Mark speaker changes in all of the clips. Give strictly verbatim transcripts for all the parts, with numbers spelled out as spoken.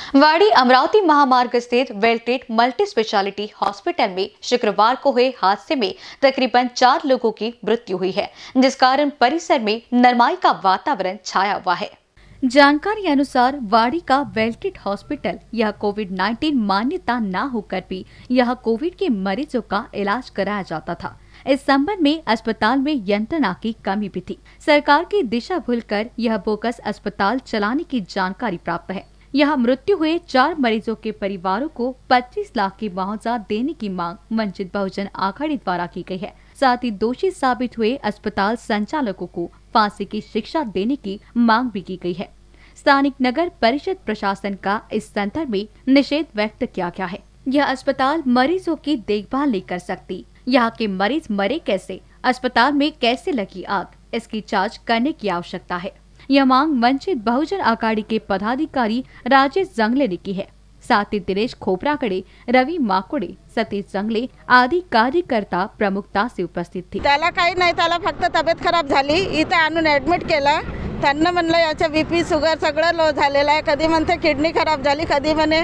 Speaker 1: वाड़ी अमरावती महामार्ग स्थित वेलटेड मल्टी स्पेशलिटी हॉस्पिटल में शुक्रवार को हुए हादसे में तकरीबन चार लोगों की मृत्यु हुई है, जिस कारण परिसर में नरमाई का वातावरण छाया हुआ है। जानकारी अनुसार वाड़ी का वेलटेड हॉस्पिटल यह कोविड उन्नीस मान्यता न होकर भी यह कोविड के मरीजों का इलाज कराया जाता था। इस संबंध में अस्पताल में यंत्रणा की कमी भी थी। सरकार की दिशा भूलकर यह बोगस अस्पताल चलाने की जानकारी प्राप्त है। यहाँ मृत्यु हुए चार मरीजों के परिवारों को पच्चीस लाख की मुआवजा देने की मांग वंचित बहुजन आघाड़ी द्वारा की गई है। साथ ही दोषी साबित हुए अस्पताल संचालकों को फांसी की शिक्षा देने की मांग भी की गई है। स्थानिक नगर परिषद प्रशासन का इस संदर्भ में निषेध व्यक्त किया गया है। यह अस्पताल मरीजों की देखभाल नहीं कर सकती। यहाँ के मरीज मरे कैसे, अस्पताल में कैसे लगी आग, इसकी जांच करने की आवश्यकता है। यह मांग वंचित बहुजन आघाड़ी के पदाधिकारी राजेश जंगले ने की है। साथ ही दिनेश खोपराकडे, रवि माकुडे, सतीश जंगले आदी कार्यकर्ता प्रमुखता से उपस्थित थे।
Speaker 2: त्याला काही नाही, त्याला फक्त तब्येत खराब झाली, इथे आणून ऍडमिट केला। त्यांना म्हणलं याच्या बीपी शुगर सगळं लो झालेलं आहे। कधी म्हणते किडनी खराब झाली, कधी म्हणे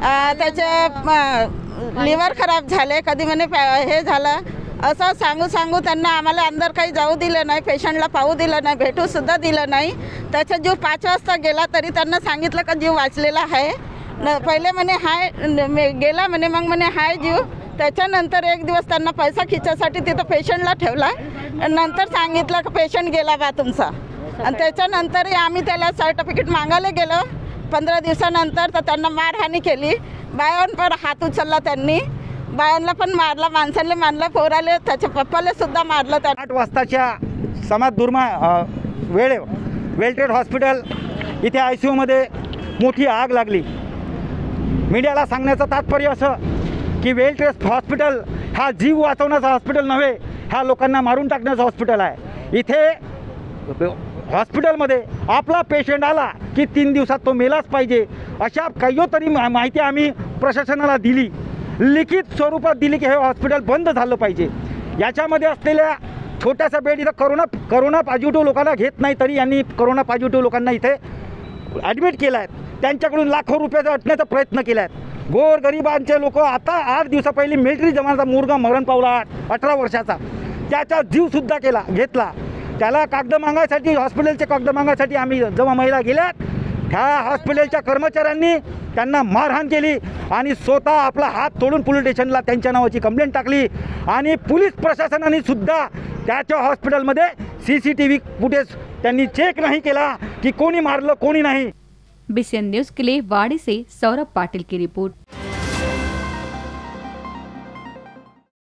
Speaker 2: त्याचे लिव्हर खराब झाले, कधी म्हणे हे झालं। असं सांगू सांगू त्यांना आम्हाला अंदर काही जाऊ दिलं नाही, पेशंटला पाहू दिलं नाही, भेटू सुद्धा दिलं नाही। त्याचा जीव पाच वाजता गेला तरी त्यांना सांगितलं का जीव वाचलेला आहे। पहिले म्हणे हाय गेला म्हणे, मग म्हणे हाय जीव। त्याच्यानंतर एक दिवस त्यांना पैसा खिचासाठी तिथं पेशंटला ठेवला, नंतर सांगितलं की पेशंट गेला बा तुमचा। आणि त्याच्यानंतर आम्ही त्याला सर्टिफिकेट मागायला गेलो पंधरा दिवसानंतर, तर त्यांना मारहाणी केली। बायांवर हात उचलला त्यांनी, बायांना पण मारला, माणसांना मारलं, पोराले त्याच्या पप्पाला सुद्धा मारलं। त्या
Speaker 3: आठ वाजताच्या समाज दुर्मा वेळे वेलटेड हॉस्पिटल इथे आय सी यूमध्ये मोठी आग लागली। मीडियाला सांगण्याचं तात्पर्य असं की वेलटेड हॉस्पिटल हा जीव वाचवण्याचा हॉस्पिटल नव्हे, ह्या लोकांना मारून टाकण्याचा हॉस्पिटल आहे। इथे हॉस्पिटलमध्ये आपला पेशंट आला की तीन दिवसात तो मेलाच पाहिजे, अशा काहीतरी माहिती आम्ही प्रशासनाला दिली, लिखित स्वरूपात दिली की हे हॉस्पिटल बंद झालं पाहिजे। याच्यामध्ये असलेल्या छोट्याशा बेड इथं करोना करोना पॉझिटिव्ह लोकांना घेत नाही, तरी यांनी करोना पॉझिटिव्ह लोकांना इथे ॲडमिट केलं आहे। त्यांच्याकडून लाखो रुपयाचा अटण्याचा प्रयत्न केला आहे। गोरगरिबांचे लोक आता आठ दिवसा पहिली मिलिटरी जवानाचा मुलगा मरण पावला अठरा वर्षाचा, त्याचा जीवसुद्धा केला घेतला। त्याला कागद मागायसाठी, हॉस्पिटलचे कागद मागायसाठी आम्ही जेव्हा महिला गेल्यात, ह्या हॉस्पिटलच्या कर्मचाऱ्यांनी त्यांना मारहाण केली आणि स्वतः आपला हात तोडून पोलीस स्टेशनला त्यांच्या नावाची कंप्लेंट टाकली। आणि पोलीस प्रशासनाने सुद्धा त्याच्या हॉस्पिटलमध्ये C C T V footage त्यांनी चेक नहीं केला कि कोणी मारलं कोणी नहीं।
Speaker 1: बीसीएन न्यूज के लिए वाड़ी से सौरभ पाटिल की रिपोर्ट।